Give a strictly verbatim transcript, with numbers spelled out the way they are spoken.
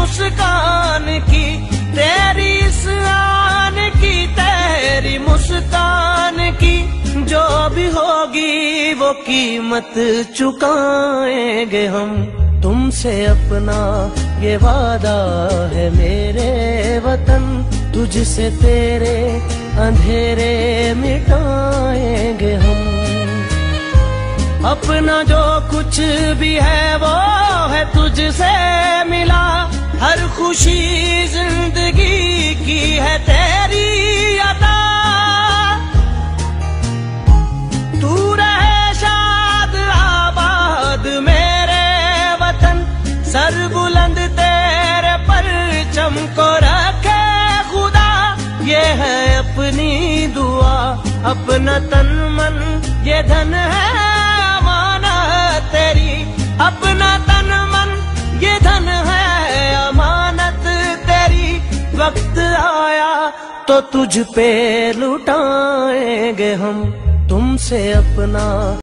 मुस्कान की, तेरी इस आन की, तेरी मुस्कान की जो भी होगी वो कीमत चुकाएंगे हम। तुमसे अपना ये वादा है मेरे वतन, तुझसे तेरे अंधेरे मिटाएंगे हम। अपना जो कुछ भी है वो है तुझसे मिला, हर खुशी जिंदगी की है तेरी अता। तू रहे शाद आबाद मेरे वतन, सर बुलंद तेरे परचम को रखे खुदा। ये है अपनी दुआ, अपना तन मन ये धन है अमानत तेरी। अपना तन मन ये धन है अमानत तेरी। वक्त आया तो तुझ पे लुटाएंगे हम, तुमसे अपना